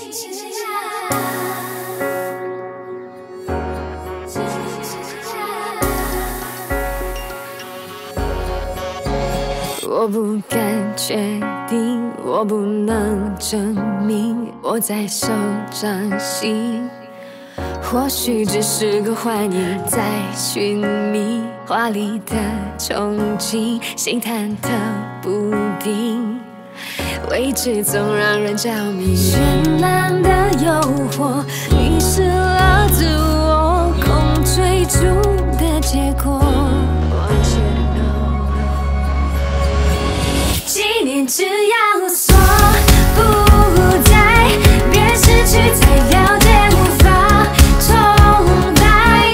我不敢确定，我不能证明我在受掌心，或许只是个幻影，在寻觅华丽的憧憬，心忐忑不定，未知总让人着迷。绚烂的诱惑，迷失了自我，空追逐的结果。纪念只要说不再，别失去才了解无法重来。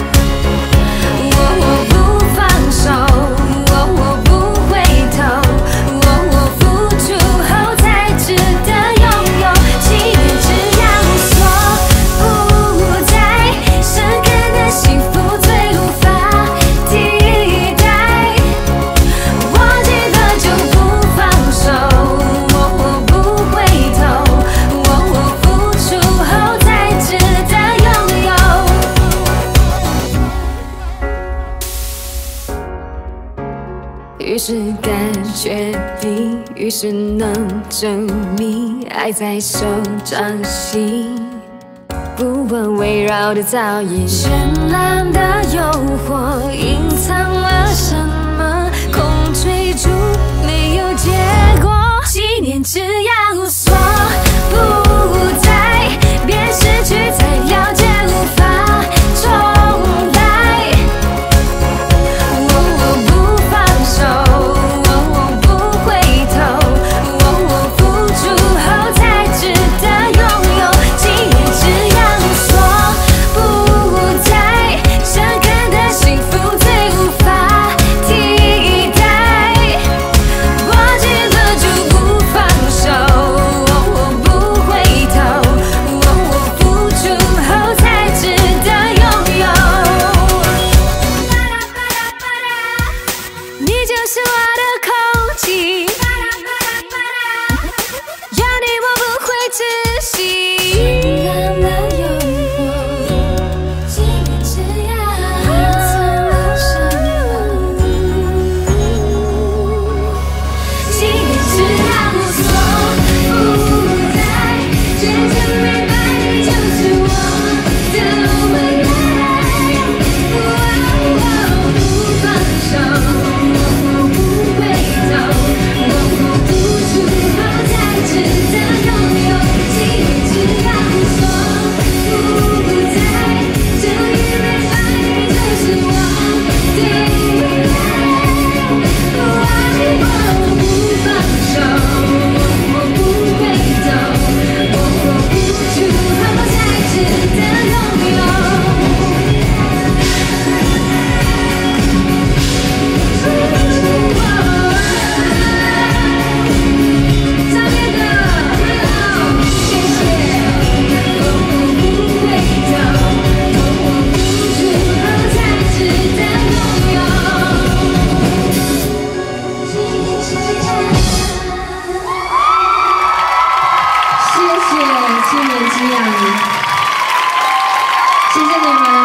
我不放手，我不回头，我付出后才值得拥有。纪念只要说不再，深刻的幸福最无法替代。忘记了就不放手，我不回头，我付出后才值得拥有。于是敢确定，于是能证明，爱在手掌心，不问围绕的噪音。绚烂的诱惑，隐藏了什么？空追逐没有结果。纪念只要说不再，别失去才了解无法重来。我不放手，我不回头，我付出后才值得拥有。纪念只要说不再，深刻的幸福最无法替代。忘记了就不放手，我不回头，我付出后才值得拥有。你就是我的空气，有你我不会窒息。绚烂的诱惑，纪念只要隐藏了什么？纪念只要说不再，渐渐明白你就是我的未来。我不放手，我不回头，我付出后才值得拥有。纪念只要说不再，就因为爱你就是我的未来。我不放手，我不回头，我付出后才值得拥有。上面的谢谢。我不回头，我付出后才值得拥有。 谢谢七年之痒，谢谢你们。